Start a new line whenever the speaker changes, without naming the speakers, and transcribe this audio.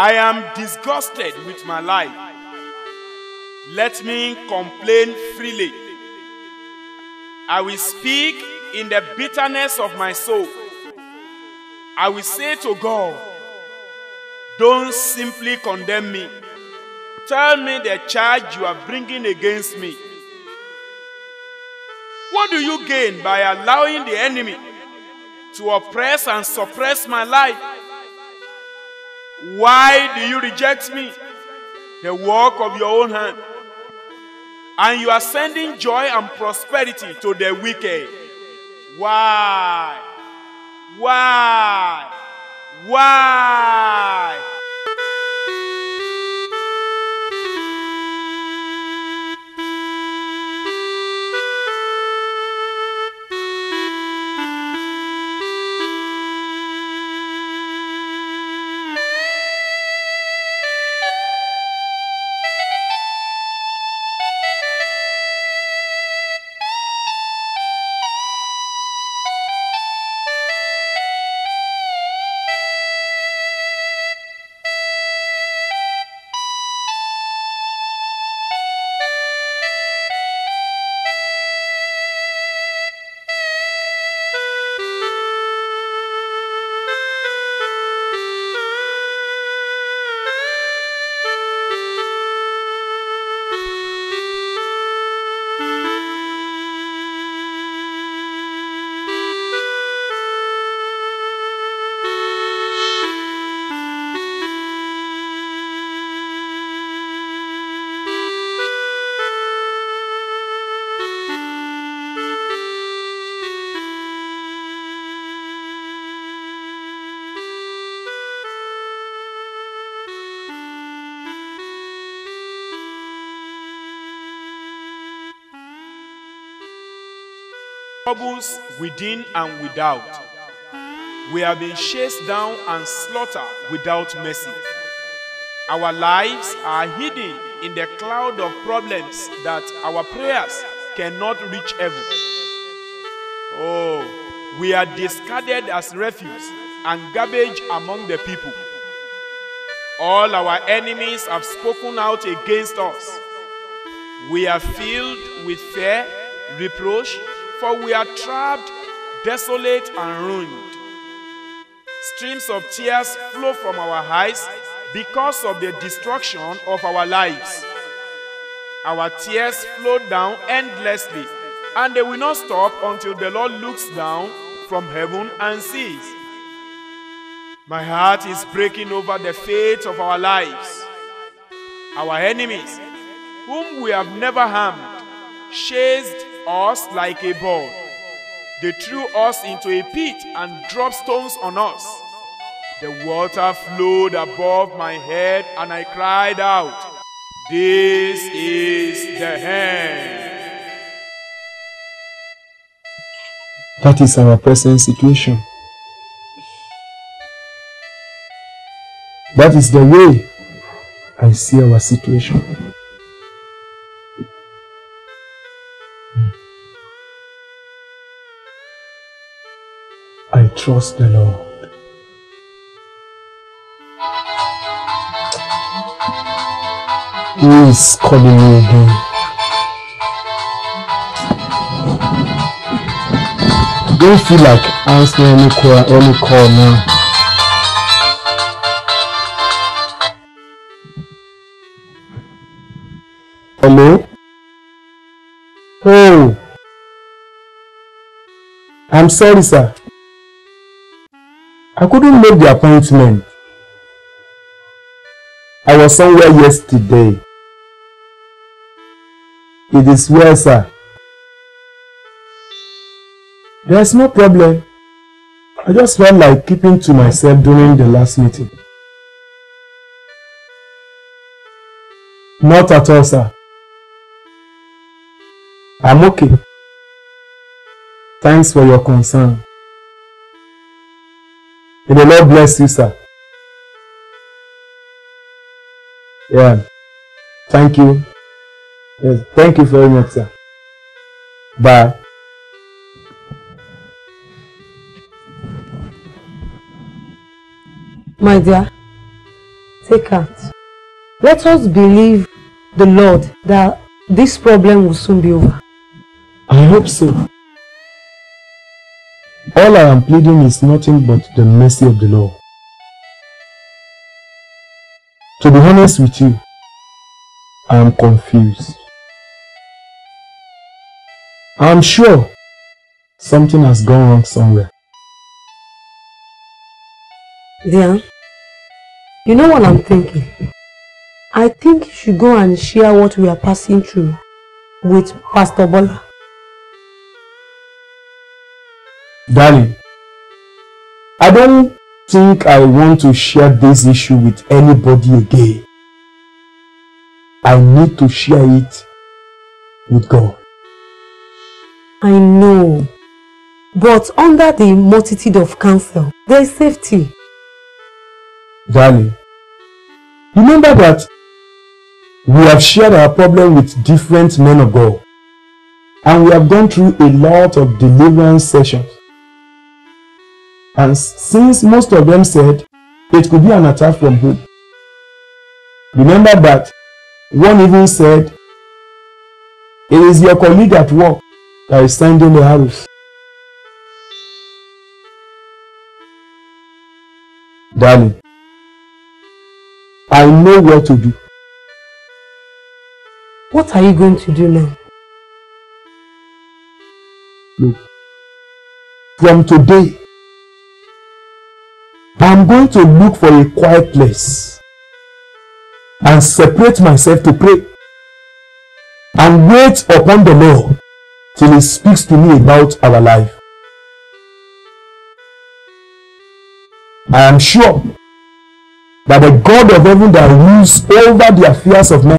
I am disgusted with my life. Let me complain freely. I will speak in the bitterness of my soul. I will say to God, don't simply condemn me. Tell me the charge you are bringing against me. What do you gain by allowing the enemy to oppress and suppress my life? Why do you reject me, the work of your own hand? And you are sending joy and prosperity to the wicked. Why? Why? Why? Troubles within and without. We have been chased down and slaughtered without mercy. Our lives are hidden in the cloud of problems that our prayers cannot reach heaven. Oh, we are discarded as refuse and garbage among the people. All our enemies have spoken out against us. We are filled with fear, reproach, for we are trapped, desolate, and ruined. Streams of tears flow from our eyes because of the destruction of our lives. Our tears flow down endlessly, and they will not stop until the Lord looks down from heaven and sees. My heart is breaking over the fate of our lives. Our enemies, whom we have never harmed, chased us like a bird. They threw us into a pit and dropped stones on us. The water flowed above my head and I cried out, "This is the end."
That is our present situation. That is the way I see our situation. I trust the Lord. Who is calling me again? Don't feel like answering any call now. Hello? Oh, I'm sorry, sir. I couldn't make the appointment. I was somewhere yesterday. It is well, sir. There's no problem. I just felt like keeping to myself during the last meeting. Not at all, sir. I'm okay. Thanks for your concern. May the Lord bless you, sir. Yeah. Thank you. Yes. Thank you very much, sir. Bye.
My dear, Take heart. Let us believe the Lord that this problem will soon be over.
I hope so. All I am pleading is nothing but the mercy of the Lord. To be honest with you, I am confused. I am sure something has gone wrong somewhere.
Dear, you know what I'm thinking? I think you should go and share what we are passing through with Pastor Bola.
Darling, I don't think I want to share this issue with anybody again. I need to share it with God.
I know, but under the multitude of counsel, there is safety.
Darling, remember that we have shared our problem with different men of God, and we have gone through a lot of deliverance sessions. And since most of them said it could be an attack from home, remember that one even said it is your colleague at work that is sending the arrows. Darling, I know what to do.
What are you going to do now?
Look, from today, I'm going to look for a quiet place and separate myself to pray and wait upon the Lord till He speaks to me about our life. I am sure that the God of heaven that rules over the affairs of men